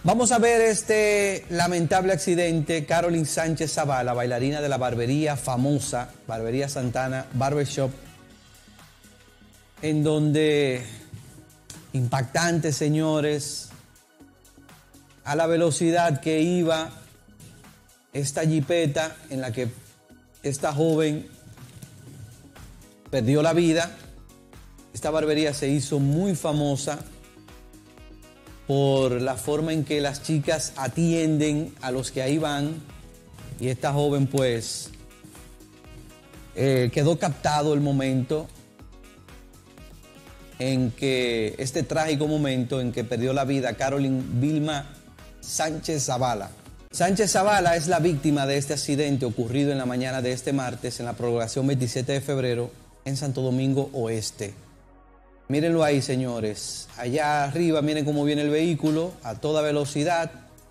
Vamos a ver este lamentable accidente. Carolyn Sánchez Zavala, bailarina de la barbería famosa, Barbería Santana Barbershop, en donde, impactante, señores, a la velocidad que iba esta jipeta en la que esta joven perdió la vida. Esta barbería se hizo muy famosa por la forma en que las chicas atienden a los que ahí van, y esta joven pues quedó captado el momento en que, este trágico momento en que perdió la vida Carolyn Vilma Sánchez Zavala. Sánchez Zavala es la víctima de este accidente ocurrido en la mañana de este martes en la prolongación 27 de febrero en Santo Domingo Oeste. Mírenlo ahí, señores. Allá arriba, miren cómo viene el vehículo a toda velocidad.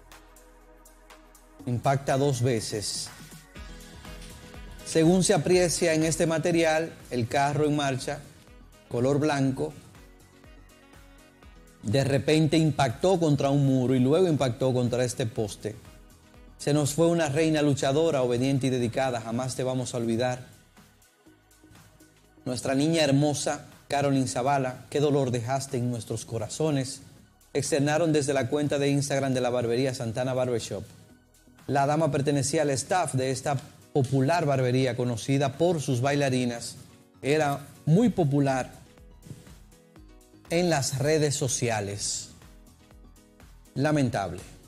Impacta dos veces. Según se aprecia en este material, el carro en marcha, color blanco, de repente impactó contra un muro y luego impactó contra este poste. Se nos fue una reina luchadora, obediente y dedicada. Jamás te vamos a olvidar. Nuestra niña hermosa, Carolyn Zavala, qué dolor dejaste en nuestros corazones, externaron desde la cuenta de Instagram de la barbería Santana Barbershop. La dama pertenecía al staff de esta popular barbería conocida por sus bailarinas. Era muy popular en las redes sociales. Lamentable.